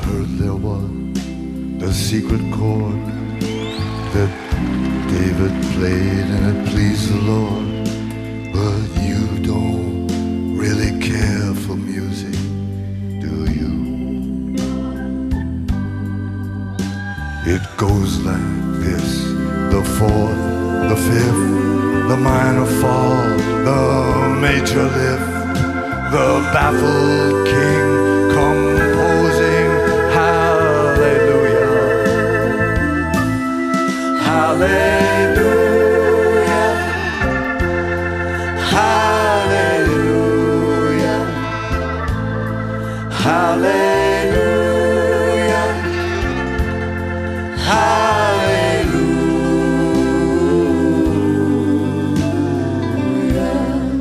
heard there was the secret chord that David played and it pleased the Lord. But you don't really care for music, do you? It goes like this: the fourth, the fifth, the minor fall, the major lift, the baffled king composing hallelujah, hallelujah, hallelujah, hallelujah, hallelujah.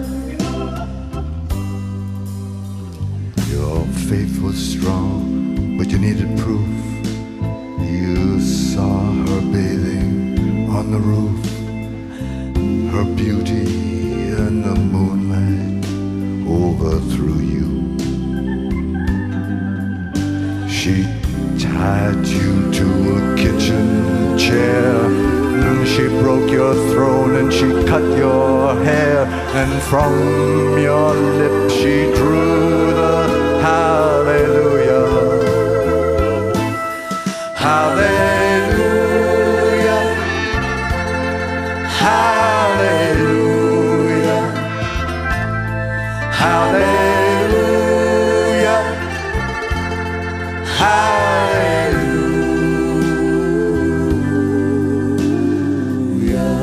Your faith was strong, but you needed proof. You saw her bathing on the roof, her beauty in the moonlight overthrew you. She tied you to a kitchen chair, and she broke your throne and she cut your hair, and from your lips she drew the hallelujah, hallelujah, hallelujah, hallelujah, hallelujah.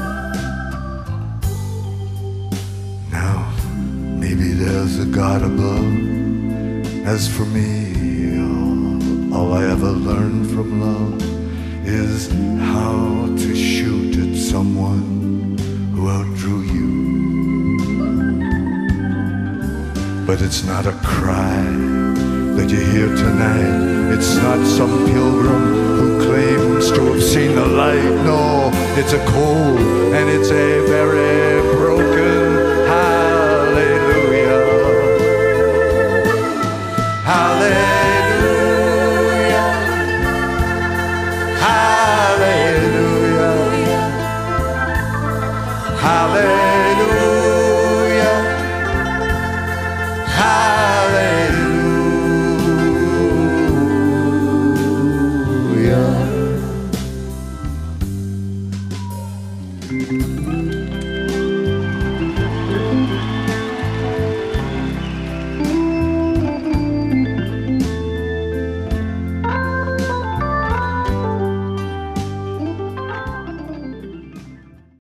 Now, maybe there's a God above. As for me, all I ever learned from love is how to shoot at someone who outdrew you. But it's not a cry that you hear tonight. It's not some pilgrim who claims to have seen the light. No, it's a cold and it's a very broken